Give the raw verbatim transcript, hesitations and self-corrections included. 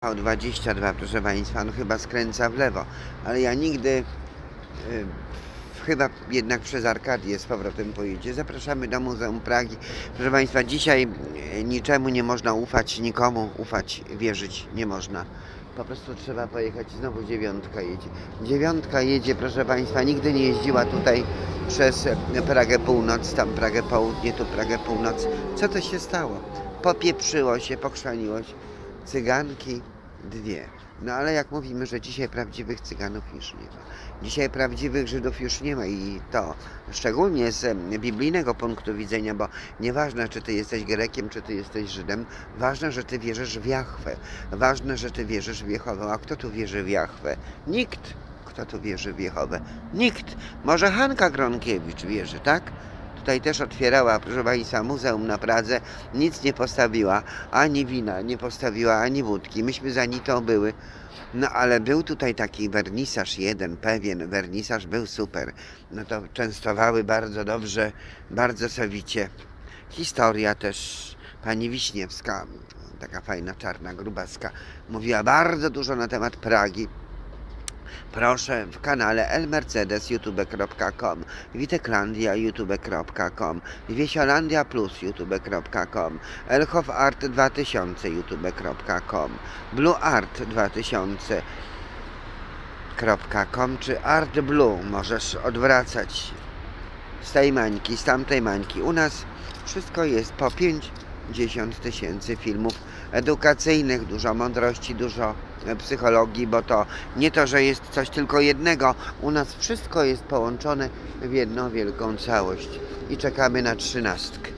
dwadzieścia dwa, proszę Państwa, no chyba skręca w lewo, ale ja nigdy, y, chyba jednak przez Arkadię z powrotem pojedzie. Zapraszamy do Muzeum Pragi. Proszę Państwa, dzisiaj y, niczemu nie można ufać, nikomu ufać, wierzyć nie można. Po prostu trzeba pojechać, znowu dziewiątka jedzie. Dziewiątka jedzie, proszę Państwa, nigdy nie jeździła tutaj przez Pragę Północ, tam Pragę Południe, tu Pragę Północ. Co to się stało? Popieprzyło się, pochrzaniło się. Cyganki dwie. No ale jak mówimy, że dzisiaj prawdziwych Cyganów już nie ma. Dzisiaj prawdziwych Żydów już nie ma i to szczególnie z biblijnego punktu widzenia, bo nieważne, czy ty jesteś Grekiem, czy ty jesteś Żydem, ważne, że ty wierzysz w Jahwe. Ważne, że ty wierzysz w Jehowę. A kto tu wierzy w Jahwe? Nikt. Kto tu wierzy w Jehowę? Nikt. Może Hanka Gronkiewicz wierzy, tak? Tutaj też otwierała, proszę Państwa, muzeum na Pradze, nic nie postawiła, ani wina nie postawiła, ani wódki. Myśmy za Nitą były. No ale był tutaj taki wernisaż jeden, pewien wernisaż, był super. No to częstowały bardzo dobrze, bardzo sowicie. Historia też, pani Wiśniewska, taka fajna, czarna, grubaska, mówiła bardzo dużo na temat Pragi. Proszę w kanale elmercedes youtube kropka com, Witeklandia youtube kropka com, Wiesiolandia plus youtube kropka com, Elhof Art dwa tysiące youtube kropka com, Blue Art dwa tysiące kropka com czy Art Blue. Możesz odwracać z tej mańki, z tamtej mańki. U nas wszystko jest po pięćdziesiąt tysięcy filmów edukacyjnych, dużo mądrości, dużo psychologii, bo to nie to, że jest coś tylko jednego. U nas wszystko jest połączone w jedną wielką całość i czekamy na trzynastkę.